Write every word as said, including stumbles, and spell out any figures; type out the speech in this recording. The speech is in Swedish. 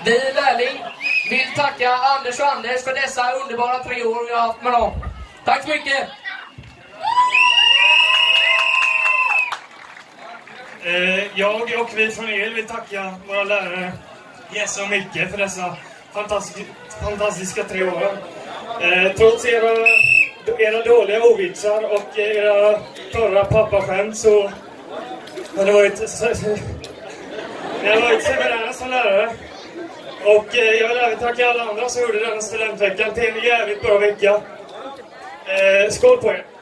Vi lärling vill tacka Anders och Anders för dessa underbara tre år vi har haft med dem. Tack så mycket! Eh, jag och vi från El vill tacka våra lärare Jesse och Micke för dessa fantastiska, fantastiska tre år. Eh, trots era, era dåliga ovitsar och era torra pappaskämt så har det varit, det har varit suveräna som lärare. Och eh, jag vill även tacka alla andra som gjorde den studentveckan till en jävligt bra vecka. Eh, skål på er!